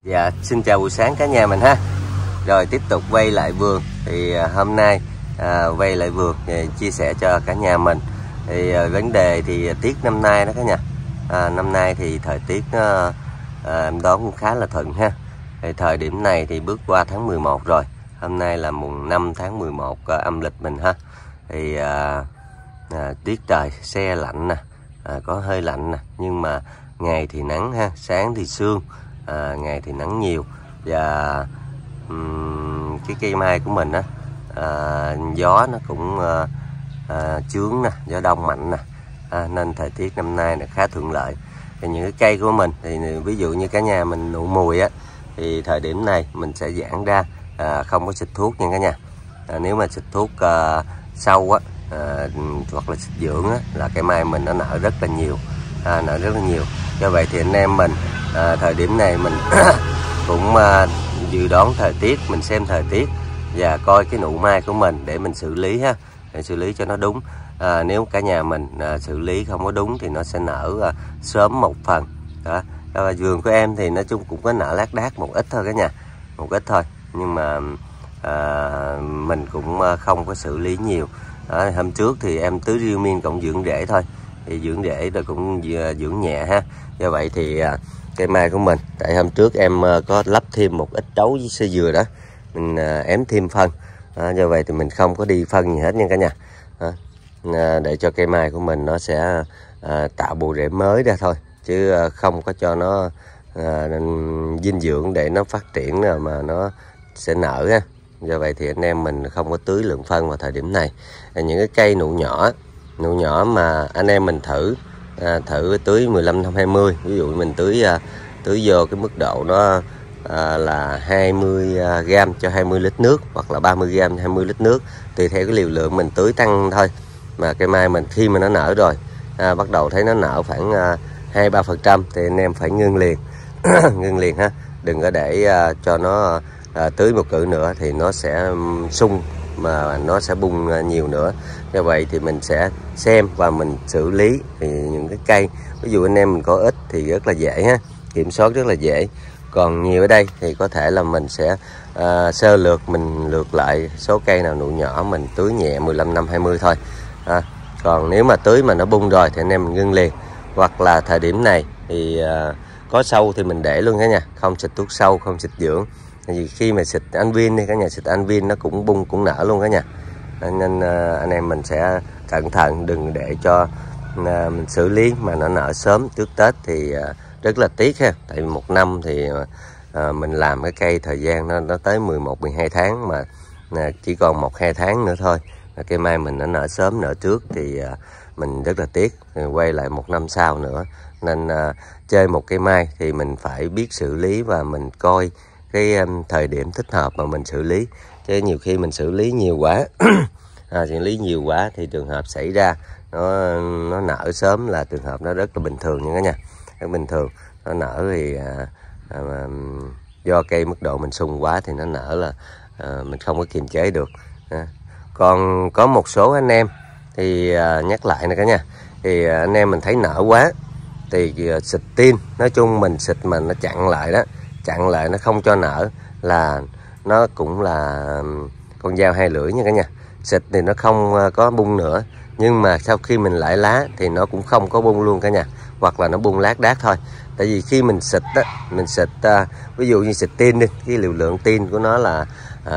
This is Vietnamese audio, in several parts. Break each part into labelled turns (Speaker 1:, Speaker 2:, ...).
Speaker 1: Dạ, xin chào buổi sáng cả nhà mình ha. Rồi tiếp tục quay lại vườn. Thì hôm nay quay lại vườn chia sẻ cho cả nhà mình. Thì vấn đề thì tiết năm nay đó cả nhà. Năm nay thì thời tiết em đoán cũng khá là thuận ha. Thì thời điểm này thì bước qua tháng 11 rồi. Hôm nay là mùng 5 tháng 11 âm lịch mình ha. Thì tiết trời se lạnh nè, có hơi lạnh nè, nhưng mà ngày thì nắng ha, sáng thì sương. Ngày thì nắng nhiều. Và cái cây mai của mình á, gió nó cũng chướng nè, gió đông mạnh nè, nên thời tiết năm nay là khá thuận lợi. Thì những cái cây của mình thì ví dụ như cả nhà mình nụ mùi á, thì thời điểm này mình sẽ giãn ra, không có xịt thuốc nha cả nhà. Nếu mà xịt thuốc sâu á, hoặc là xịt dưỡng á, là cây mai mình nó nở rất là nhiều, nở rất là nhiều. Do vậy thì anh em mình thời điểm này mình cũng dự đoán thời tiết, mình xem thời tiết và coi cái nụ mai của mình để mình xử lý ha, để xử lý cho nó đúng. Nếu cả nhà mình xử lý không có đúng thì nó sẽ nở sớm một phần đó. Vườn của em thì nói chung cũng có nở lác đác một ít thôi cả nhà, một ít thôi, nhưng mà mình cũng không có xử lý nhiều. Hôm trước thì em tưới Riomin cộng dưỡng rễ thôi, thì dưỡng rễ rồi cũng dưỡng nhẹ ha. Do vậy thì cây mai của mình, tại hôm trước em có lắp thêm một ít trấu với sơ dừa đó, mình ém thêm phân. Do vậy thì mình không có đi phân gì hết nha cả nhà. Để cho cây mai của mình nó sẽ tạo bộ rễ mới ra thôi, chứ không có cho nó dinh dưỡng để nó phát triển mà nó sẽ nở ha. Do vậy thì anh em mình không có tưới lượng phân vào thời điểm này. Những cái cây nụ nhỏ mà anh em mình thử tưới 15-20, ví dụ mình tưới vô cái mức độ nó là 20g cho 20 lít nước, hoặc là 30g 20 lít nước, tùy theo cái liều lượng mình tưới tăng thôi. Mà cây mai mình khi mà nó nở rồi, bắt đầu thấy nó nở khoảng 2-3% thì anh em phải ngưng liền. Ngưng liền ha, đừng có để cho nó tưới một cử nữa thì nó sẽ sung mà nó sẽ bung nhiều nữa. Do vậy thì mình sẽ xem và mình xử lý. Thì những cái cây ví dụ anh em mình có ít thì rất là dễ ha, kiểm soát rất là dễ. Còn nhiều ở đây thì có thể là mình sẽ sơ lược, mình lược lại số cây nào nụ nhỏ mình tưới nhẹ 15-20 thôi. Còn nếu mà tưới mà nó bung rồi thì anh em mình ngưng liền. Hoặc là thời điểm này thì có sâu thì mình để luôn cả nhà, không xịt thuốc sâu, không xịt dưỡng. Vì khi mà xịt Anvin thì cả nhà, xịt Anvin nó cũng bung cũng nở luôn cả nhà. Nên anh em mình sẽ cẩn thận, đừng để cho mình xử lý mà nó nở sớm trước Tết thì rất là tiếc ha. Tại vì một năm thì mình làm cái cây thời gian nó tới 11-12 tháng, mà chỉ còn 1-2 tháng nữa thôi. Cây mai mình nó nở sớm nở trước thì mình rất là tiếc, quay lại một năm sau nữa. Nên chơi một cây mai thì mình phải biết xử lý và mình coi cái thời điểm thích hợp mà mình xử lý. Chứ nhiều khi mình xử lý nhiều quá xử lý nhiều quá thì trường hợp xảy ra nó nở sớm là trường hợp nó rất là bình thường nha cả nhà, rất bình thường. Nó nở thì do cây mức độ mình sung quá thì nó nở là mình không có kiềm chế được. Còn có một số anh em thì nhắc lại nè cả nhà, thì anh em mình thấy nở quá thì xịt tin. Nói chung mình xịt mà nó chặn lại đó, chặn lại nó không cho nở là nó cũng là con dao hai lưỡi nha cả nhà. Xịt thì nó không có bung nữa, nhưng mà sau khi mình lại lá thì nó cũng không có bung luôn cả nhà, hoặc là nó bung lác đác thôi. Tại vì khi mình xịt á, mình xịt ví dụ như xịt tin đi, cái liều lượng tin của nó là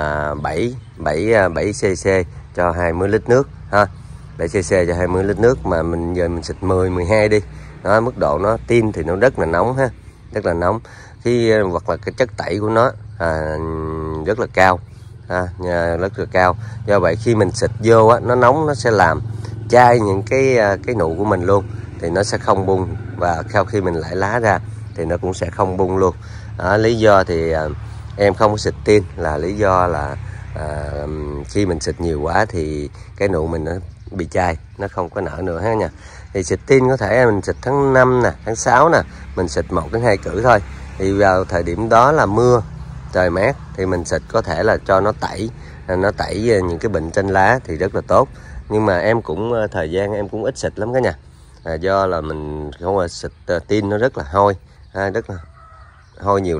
Speaker 1: 7 cc cho 20 lít nước ha, 7 cc cho 20 lít nước, mà giờ mình xịt 10-12 đi đó, mức độ nó tin thì nó rất là nóng ha, rất là nóng. Hoặc là cái chất tẩy của nó rất là cao, rất là cao. Do vậy khi mình xịt vô á, nó nóng, nó sẽ làm chai những cái nụ của mình luôn, thì nó sẽ không bung. Và sau khi mình lại lá ra thì nó cũng sẽ không bung luôn. Lý do thì em không có xịt tin là lý do là khi mình xịt nhiều quá thì cái nụ mình nó bị chai, nó không có nở nữa ha nha. Thì xịt tin có thể mình xịt tháng 5 nè, tháng 6 nè, mình xịt 1-2 cử thôi. Thì vào thời điểm đó là mưa, trời mát thì mình xịt có thể là cho nó tẩy những cái bệnh trên lá thì rất là tốt. Nhưng mà em cũng thời gian em cũng ít xịt lắm cả nhà. Do là mình không là xịt tin nó rất là hôi, rất là hôi nhiều lắm.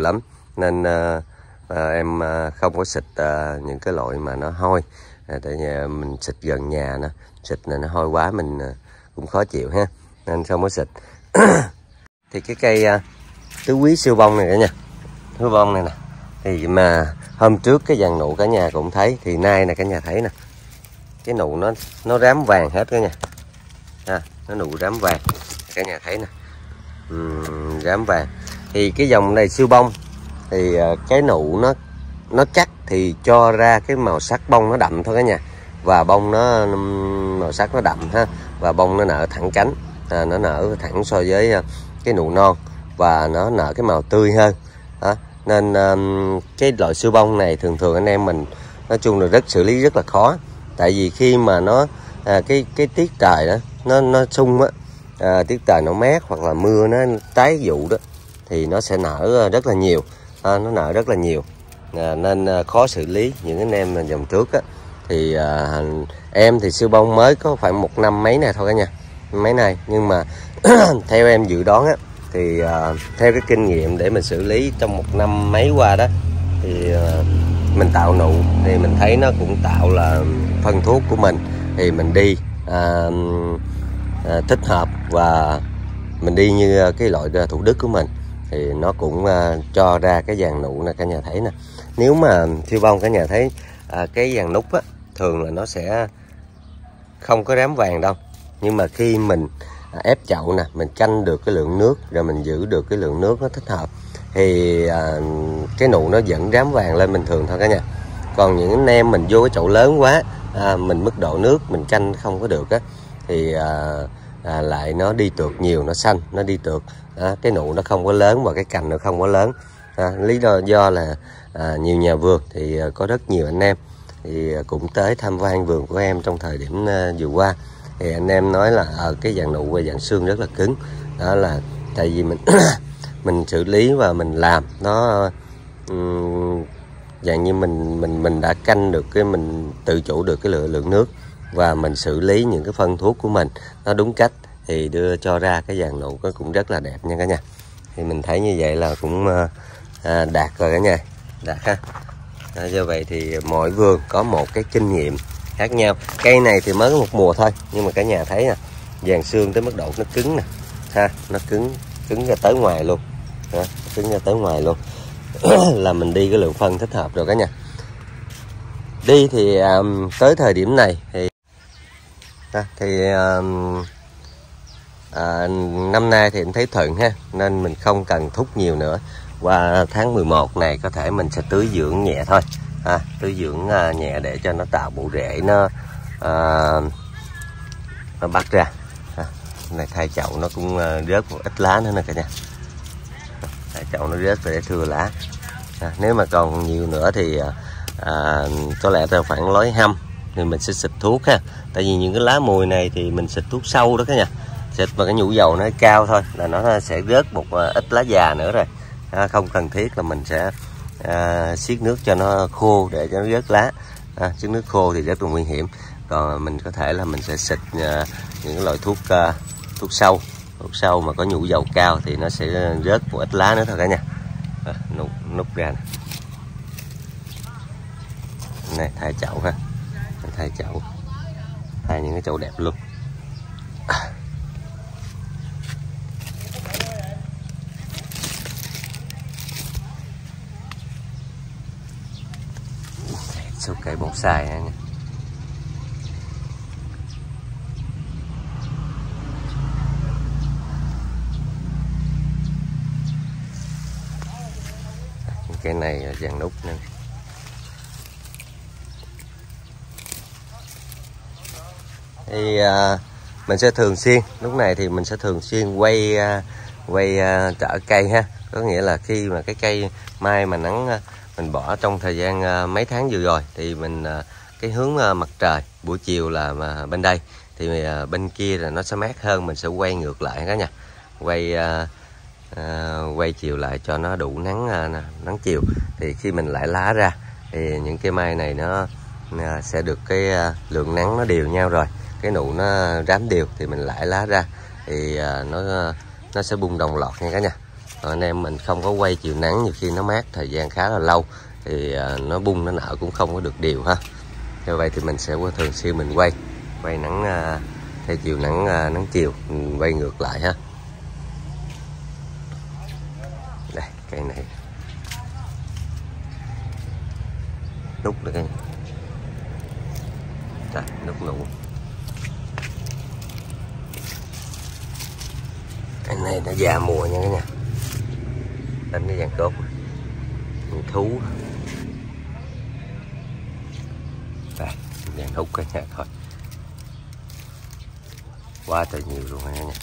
Speaker 1: nên em không có xịt những cái loại mà nó hôi, tại nhà mình xịt gần nhà nè, xịt này nó hôi quá mình cũng khó chịu ha, nên không có xịt. Thì cái cây tứ quý siêu bông này cả nhà, siêu bông này nè, thì mà hôm trước cái dàn nụ cả nhà cũng thấy, thì nay nè cả nhà thấy nè, cái nụ nó rám vàng hết cả nhà, nó nụ rám vàng cả nhà thấy nè, rám vàng. Thì cái dòng này siêu bông thì cái nụ nó chắc thì cho ra cái màu sắc bông nó đậm thôi cả nhà, và bông nó màu sắc nó đậm ha, và bông nó nở thẳng cánh, nó nở thẳng so với cái nụ non, và nó nở cái màu tươi hơn đó. Nên cái loại siêu bông này thường thường anh em mình nói chung là xử lý rất là khó, tại vì khi mà nó cái tiết trời đó nó sung á, tiết trời nó mát hoặc là mưa nó tái vụ đó, thì nó sẽ nở rất là nhiều, nó nở rất là nhiều, nên khó xử lý. Những anh em dòng trước á, thì em thì siêu bông mới có khoảng 1 năm mấy này thôi cả nhà, mấy này, nhưng mà theo em dự đoán á, thì theo cái kinh nghiệm để mình xử lý trong 1 năm mấy qua đó, thì mình tạo nụ thì mình thấy nó cũng tạo là phân thuốc của mình, thì mình đi thích hợp, và mình đi như cái loại Thủ Đức của mình thì nó cũng cho ra cái dàn nụ nè cả nhà thấy nè. Nếu mà siêu bông cả nhà thấy cái dàn nút á, thường là nó sẽ không có rám vàng đâu, nhưng mà khi mình ép chậu nè, mình canh được cái lượng nước, rồi mình giữ được cái lượng nước nó thích hợp, thì cái nụ nó vẫn rám vàng lên bình thường thôi cả nhà. Còn những anh em mình vô cái chậu lớn quá, mình mức độ nước mình canh không có được á, thì lại nó đi tược nhiều, nó xanh, nó đi tược, cái nụ nó không có lớn và cái cành nó không có lớn. Lý do là nhiều nhà vườn thì có rất nhiều anh em thì cũng tới tham quan vườn của em trong thời điểm vừa qua, thì anh em nói là cái dạng nụ và dạng xương rất là cứng, đó là tại vì mình mình xử lý và mình làm nó dạng như mình đã canh được cái, mình tự chủ được cái lượng nước, và mình xử lý những cái phân thuốc của mình nó đúng cách, thì đưa cho ra cái dàn nụ nó cũng rất là đẹp nha cả nhà. Thì mình thấy như vậy là cũng đạt rồi cả nhà, đạt ha. Do vậy thì mỗi vườn có một cái kinh nghiệm khác nhau. Cây này thì mới có 1 mùa thôi, nhưng mà cả nhà thấy nè, dàn xương tới mức độ nó cứng nè ha, nó cứng ra tới ngoài luôn đó, cứng ra tới ngoài luôn là mình đi cái lượng phân thích hợp rồi cả nhà. Đi thì tới thời điểm này thì năm nay thì em thấy thuận ha, nên mình không cần thúc nhiều nữa. Qua tháng 11 này có thể mình sẽ tưới dưỡng nhẹ thôi, tưới dưỡng nhẹ để cho nó tạo bộ rễ nó bắt ra. Này thay chậu nó cũng rớt một ít lá nữa nè cả nhà, thay chậu nó rớt để thưa lá. Nếu mà còn nhiều nữa thì có lẽ là khoảng lối hăm thì mình sẽ xịt thuốc ha, tại vì những cái lá mùi này thì mình xịt thuốc sâu đó cả nhà, xịt vào cái nhũ dầu nó cao thôi là nó sẽ rớt một ít lá già nữa rồi, không cần thiết là mình sẽ xiết nước cho nó khô để cho nó rớt lá. Xiết nước khô thì rất là nguy hiểm. Còn mình có thể là mình sẽ xịt những cái loại thuốc sâu mà có nhũ dầu cao thì nó sẽ rớt một ít lá nữa thôi cả nhà. Nút ra này, thay chậu ha, thay chậu, thay những cái chậu đẹp luôn. Số cây bonsai này nha. Cây này vàng nút nè. Thì mình sẽ thường xuyên, lúc này thì mình sẽ thường xuyên quay trở cây ha, có nghĩa là khi mà cái cây mai mà nắng mình bỏ trong thời gian mấy tháng vừa rồi thì mình cái hướng mặt trời buổi chiều là bên đây, thì bên kia là nó sẽ mát hơn, mình sẽ quay ngược lại cả nhà, quay chiều lại cho nó đủ nắng chiều, thì khi mình lại lá ra thì những cây mai này nó sẽ được cái lượng nắng nó đều nhau rồi, cái nụ nó rám đều, thì mình lại lá ra thì nó sẽ bung đồng loạt nha cả nhà. Anh em mình không có quay chiều nắng, nhiều khi nó mát thời gian khá là lâu thì nó bung nó nở cũng không có được đều ha. Do vậy thì mình sẽ thường xuyên mình quay nắng theo chiều nắng chiều, mình quay ngược lại ha. Đây cây này nút được cái đây, nút nụ. Cái này nó già mùa nha cả nhà, đánh cái vàng cốt con thú đây, vàng hút cả nhà thôi, quá trời nhiều luôn cả nhà.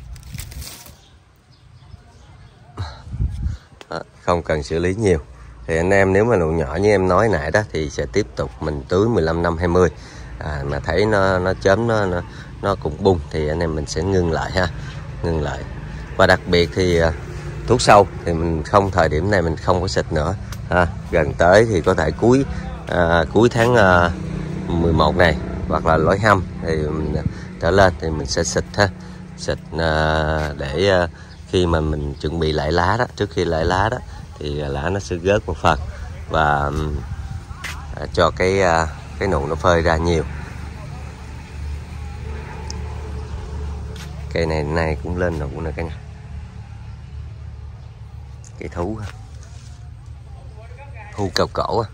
Speaker 1: Không cần xử lý nhiều thì anh em nếu mà nụ nhỏ như em nói nãy đó thì sẽ tiếp tục mình tưới 15-5-20. Mà thấy nó chớm nó cũng bung thì anh em mình sẽ ngưng lại ha, ngưng lại. Và đặc biệt thì thuốc sâu thì mình không, thời điểm này mình không có xịt nữa gần tới thì có thể cuối tháng 11 này hoặc là lối hăm thì mình trở lên thì mình sẽ xịt ha, xịt để khi mà mình chuẩn bị lại lá đó, trước khi lại lá đó thì lá nó sẽ gớt một phần và cho cái nụ nó phơi ra nhiều. Cây này nay cũng lên nụ nè cả nhà, cây thú thu cao cổ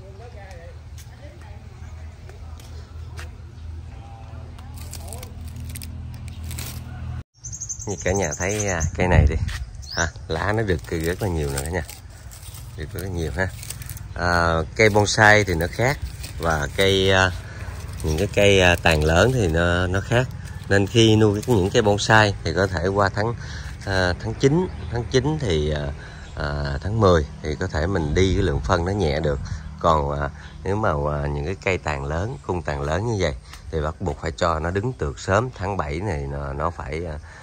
Speaker 1: như cả nhà thấy cây này đi lá nó được rất là nhiều nữa cả nhà, được rất là nhiều ha. Cây bonsai thì nó khác và những cái cây tàn lớn thì nó khác, nên khi nuôi những cây bonsai thì có thể qua tháng 9 thì tháng 10 thì có thể mình đi cái lượng phân nó nhẹ được. Còn nếu mà những cái cây tàn lớn, cung tàn lớn như vậy thì bắt buộc phải cho nó đứng tược sớm. Tháng 7 này nó phải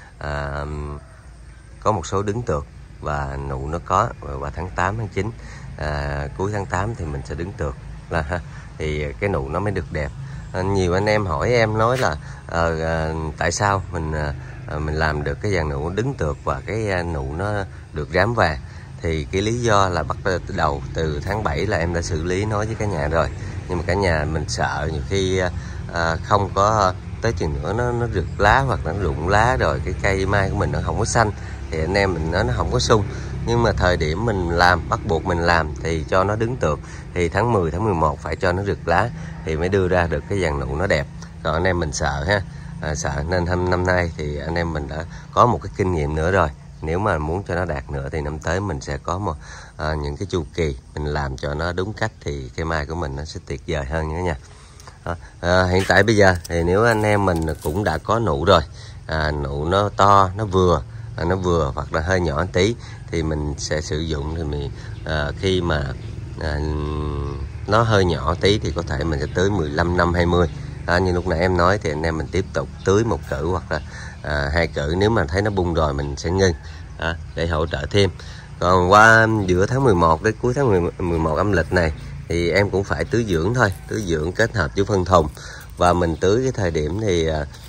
Speaker 1: có một số đứng tược và nụ nó có, và tháng 8, tháng 9 cuối tháng 8 thì mình sẽ đứng tược thì cái nụ nó mới được đẹp. Nhiều anh em hỏi em nói là tại sao mình làm được cái dàn nụ đứng tược và cái nụ nó được rám vàng. Thì cái lý do là bắt đầu từ tháng 7 là em đã xử lý nói với cả nhà rồi, nhưng mà cả nhà mình sợ nhiều khi không có tới chừng nữa nó rực lá hoặc là nó rụng lá rồi cái cây mai của mình nó không có xanh thì anh em mình nó không có sung. Nhưng mà thời điểm mình làm, bắt buộc mình làm thì cho nó đứng tược thì tháng 10, tháng 11 phải cho nó rực lá thì mới đưa ra được cái dàn nụ nó đẹp. Còn anh em mình sợ ha, sợ nên năm nay thì anh em mình đã có một cái kinh nghiệm nữa rồi. Nếu mà muốn cho nó đạt nữa thì năm tới mình sẽ có những cái chu kỳ mình làm cho nó đúng cách thì cây mai của mình nó sẽ tuyệt vời hơn nữa nha. Hiện tại bây giờ thì nếu anh em mình cũng đã có nụ rồi, nụ nó to, nó vừa hoặc là hơi nhỏ tí thì mình sẽ sử dụng thì mình khi mà nó hơi nhỏ tí thì có thể mình sẽ tưới 15-5-20. Như lúc nãy em nói thì anh em mình tiếp tục tưới một cử hoặc là 2 cử, nếu mà thấy nó bung rồi mình sẽ ngưng để hỗ trợ thêm. Còn qua giữa tháng 11 đến cuối tháng 11 âm lịch này thì em cũng phải tưới dưỡng thôi, tưới dưỡng kết hợp với phân thùng. Và mình tưới cái thời điểm thì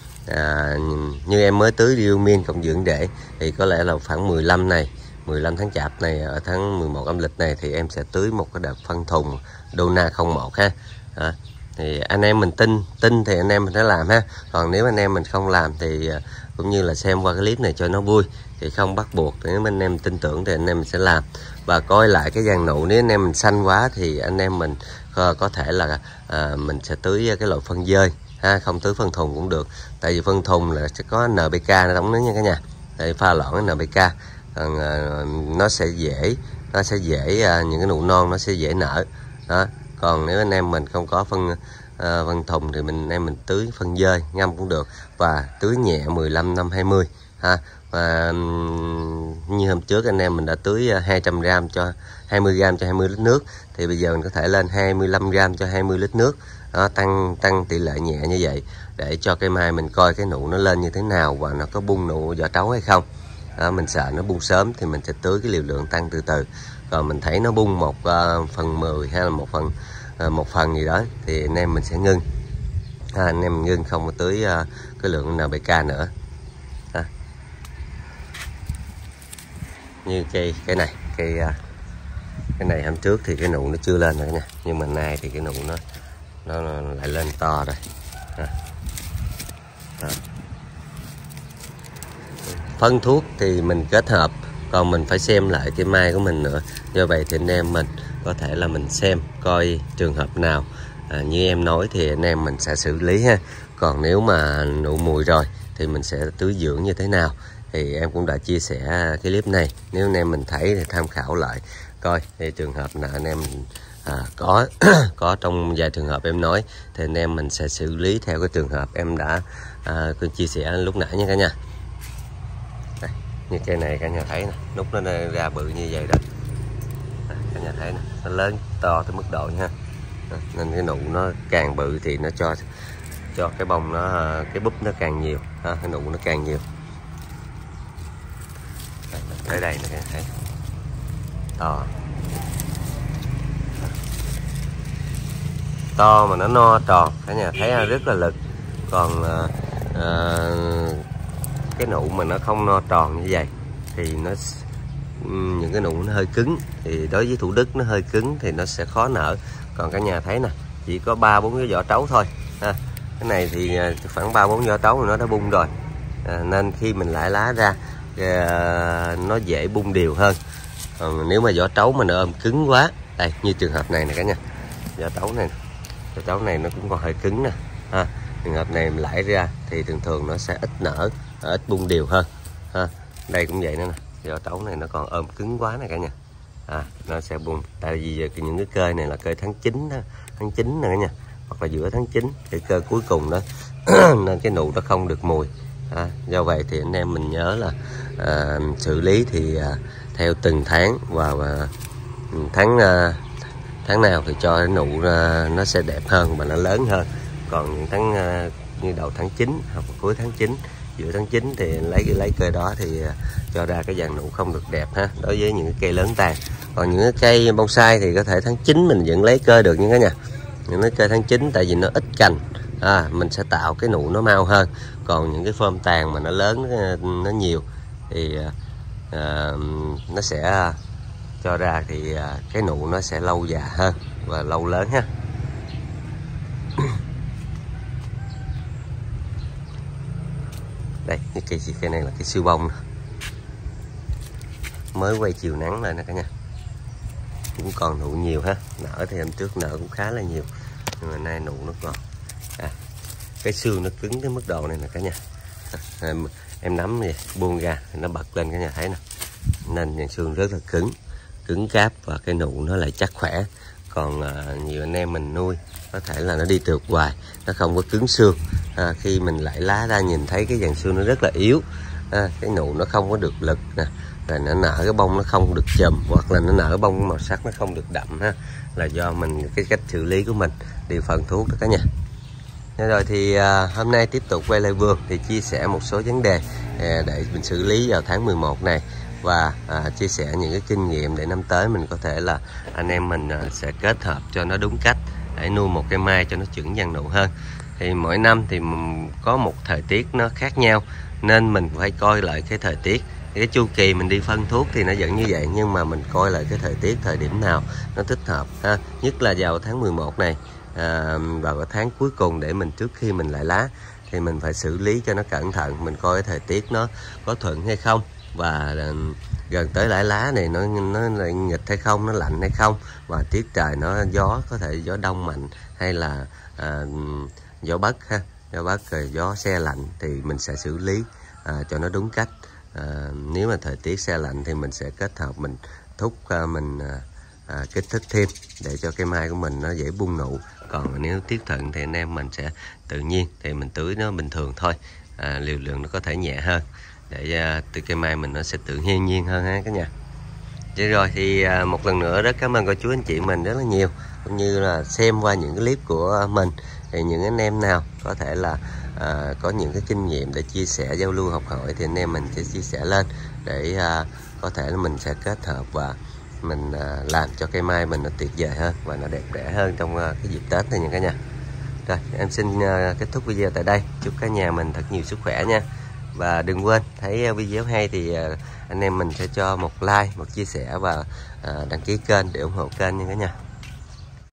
Speaker 1: như em mới tưới Diomin cộng dưỡng để thì có lẽ là khoảng 15 tháng Chạp này, ở tháng 11 âm lịch này thì em sẽ tưới một cái đợt phân thùng Dona 01 ha. Thì anh em mình tin thì anh em mình sẽ làm ha. Còn nếu anh em mình không làm thì cũng như là xem qua cái clip này cho nó vui thì không bắt buộc. Nếu anh em tin tưởng thì anh em mình sẽ làm và coi lại cái dàn nụ. Nếu anh em mình xanh quá thì anh em mình có thể là mình sẽ tưới cái loại phân dơi ha, không tưới phân thùng cũng được. Tại vì phân thùng là sẽ có NPK nó đóng nữa nha cả nhà, để pha loãng cái NPK. Còn nó sẽ dễ những cái nụ non nó sẽ dễ nở đó. Còn nếu anh em mình không có phân thùng thì anh em mình tưới phân dơi ngâm cũng được và tưới nhẹ 15-5-20 ha. Và như hôm trước anh em mình đã tưới 200g cho 20g cho 20 lít nước thì bây giờ mình có thể lên 25g cho 20 lít nước đó, tăng tỷ lệ nhẹ như vậy để cho cây mai mình coi cái nụ nó lên như thế nào và nó có bung nụ vỏ trấu hay không. Mình sợ nó bung sớm thì mình sẽ tưới cái liều lượng tăng từ từ. Còn mình thấy nó bung 1/10 hay là 1 phần gì đó thì anh em mình sẽ ngưng. Anh em ngưng không có tưới cái lượng NPK nữa. như cái này cái này hôm trước thì cái nụ nó chưa lên nữa nha, nhưng mà nay thì cái nụ nó lại lên to rồi. Phân thuốc thì mình kết hợp, còn mình phải xem lại cái mai của mình nữa. Do vậy thì anh em mình có thể là mình xem coi trường hợp nào như em nói thì anh em mình sẽ xử lý ha. Còn nếu mà nụ mùi rồi thì mình sẽ tưới dưỡng như thế nào thì em cũng đã chia sẻ cái clip này. Nếu anh em mình thấy thì tham khảo lại coi thì trường hợp nào anh em có trong vài trường hợp em nói thì anh em mình sẽ xử lý theo cái trường hợp em đã chia sẻ lúc nãy nha cả nhà. Đây, như cây này cả nhà thấy nè, nút nó ra bự như vậy đó. Cả nhà thấy nè, nó lớn to tới mức độ nha. Nên cái nụ nó càng bự thì nó cho cái bông nó cái búp nó càng nhiều ha, cái nụ nó càng nhiều. Tới đây nè, thấy to mà nó no tròn, cả nhà thấy rất là lực. Còn cái nụ mà nó không no tròn như vậy thì những cái nụ nó hơi cứng, thì đối với Thủ Đức nó hơi cứng thì nó sẽ khó nở. Còn cả nhà thấy nè, chỉ có 3-4 cái vỏ trấu thôi ha. Cái này thì khoảng 3-4 vỏ trấu thì nó đã bung rồi, nên khi mình lại lá ra nó dễ bung đều hơn. Còn nếu mà vỏ trấu mà nó ôm cứng quá, đây như trường hợp này nè cả nhà, vỏ trấu này nó cũng còn hơi cứng nè ha. Trường hợp này mình lại ra thì thường nó sẽ ít nở, ít bung đều hơn ha. Đây cũng vậy nữa nè, vỏ trấu này nó còn ôm cứng quá nè cả nhà, nó sẽ bung. Tại vì những cái cây này là cây tháng 9 đó, tháng 9 nè cả nhà, hoặc là giữa tháng 9, cái cây cuối cùng đó nên cái nụ nó không được mùi. Do vậy thì anh em mình nhớ là xử lý thì theo từng tháng, và tháng nào thì cho cái nụ nó sẽ đẹp hơn và nó lớn hơn. Còn những tháng như đầu tháng 9 hoặc cuối tháng 9, giữa tháng 9 thì lấy cây đó thì cho ra cái dàn nụ không được đẹp ha, đối với những cái cây lớn tàn. Còn những cái cây bonsai thì có thể tháng 9 mình vẫn lấy cây được, nhưng cả nhà những cái cây tháng 9 tại vì nó ít cành, mình sẽ tạo cái nụ nó mau hơn. Còn những cái phơm tàn mà nó lớn, nó nhiều thì nó sẽ cho ra thì cái nụ nó sẽ lâu già hơn và lâu lớn ha. Đây, cái cây này là cái siêu bông nè, mới quay chiều nắng lên nè cả nhà, cũng còn nụ nhiều ha. Nở thì hôm trước nở cũng khá là nhiều, nhưng mà nay nụ nó còn cái xương nó cứng tới mức độ này nè cả nhà. Em nắm vậy buông ra thì nó bật lên cả nhà thấy nè, nên dàn xương rất là cứng cáp và cái nụ nó lại chắc khỏe. Còn nhiều anh em mình nuôi có thể là nó đi trượt hoài, nó không có cứng xương. Khi mình lại lá ra nhìn thấy cái dàn xương nó rất là yếu, cái nụ nó không có được lực nè, rồi nó nở cái bông nó không được chùm, hoặc là nó nở bông màu sắc nó không được đậm ha, là do mình cái cách xử lý của mình đi phân thuốc đó cả nhà. Rồi thì hôm nay tiếp tục quay lại vườn thì chia sẻ một số vấn đề để mình xử lý vào tháng 11 này, và chia sẻ những cái kinh nghiệm để năm tới mình có thể là anh em mình sẽ kết hợp cho nó đúng cách để nuôi một cây mai cho nó chuẩn dàn nụ hơn. Thì mỗi năm thì có một thời tiết nó khác nhau, nên mình phải coi lại cái thời tiết. Cái chu kỳ mình đi phân thuốc thì nó vẫn như vậy, nhưng mà mình coi lại cái thời tiết, thời điểm nào nó thích hợp ha. Nhất là vào tháng 11 này, vào cái tháng cuối cùng để mình trước khi mình lại lá thì mình phải xử lý cho nó cẩn thận. Mình coi cái thời tiết nó có thuận hay không, và gần tới lại lá này nó lại nghịch hay không, nó lạnh hay không, và tiết trời nó gió, có thể gió đông mạnh hay là gió Bắc ha, gió Bắc rồi gió se lạnh thì mình sẽ xử lý cho nó đúng cách. Nếu mà thời tiết se lạnh thì mình sẽ kết hợp mình thúc mình kích thích thêm để cho cây mai của mình nó dễ bung nụ. Còn nếu tiết thuận thì anh em mình sẽ tự nhiên thì mình tưới nó bình thường thôi, liều lượng nó có thể nhẹ hơn để từ cây mai mình nó sẽ tự nhiên hơn ha cả nhà. Vậy rồi thì một lần nữa rất cảm ơn cô chú anh chị mình rất là nhiều, cũng như là xem qua những cái clip của mình. Thì những anh em nào có thể là có những cái kinh nghiệm để chia sẻ, giao lưu, học hỏi thì anh em mình sẽ chia sẻ lên để có thể là mình sẽ kết hợp và mình làm cho cây mai mình nó tuyệt vời hơn và nó đẹp đẽ hơn trong cái dịp Tết này nha cả nhà. Rồi em xin kết thúc video tại đây, chúc cả nhà mình thật nhiều sức khỏe nha. Và đừng quên thấy video hay thì anh em mình sẽ cho một like, một chia sẻ và đăng ký kênh để ủng hộ kênh nha cả nhà.